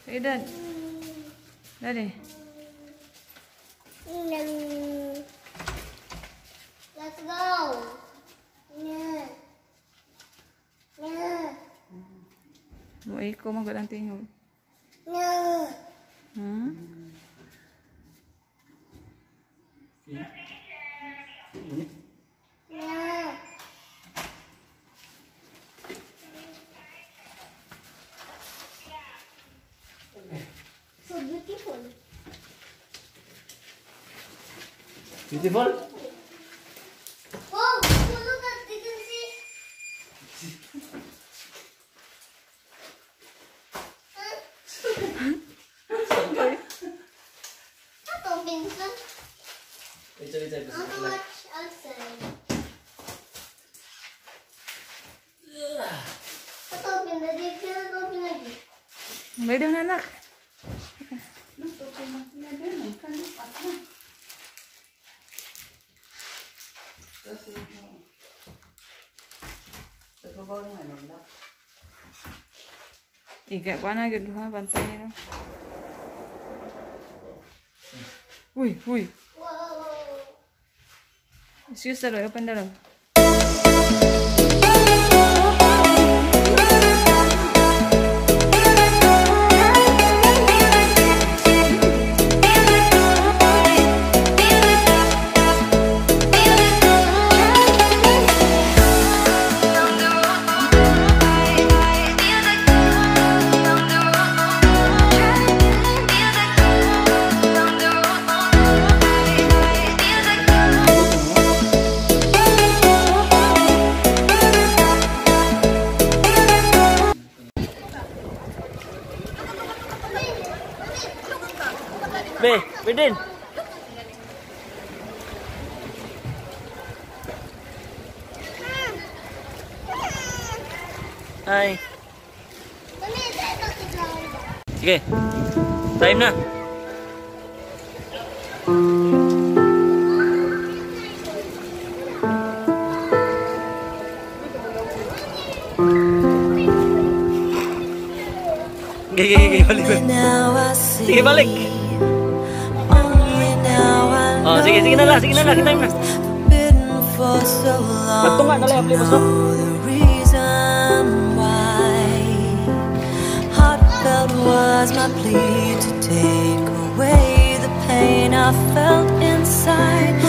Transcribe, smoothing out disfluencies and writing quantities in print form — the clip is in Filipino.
Say that. Daddy. Let's go. Yeah. Yeah. Buhay ko magalang tingog. Yeah. Hmm? Yeah. So beautiful. Beautiful? Wow, so look at, you can see. That's all Vincent. Wait. How to watch outside? That's all Vincent. They can't open again. May daw na anak. Iga ko na gud ha bantay nila. Uy. Whoa. Excuse the door, open the door. Bidin. Hai. Sige. Time na. Gigi, balik. Sige, balik. Oh, sige na lang, kita na. Pagtunga na lang, play mo. Heartfelt was my plea to take away the pain I felt inside.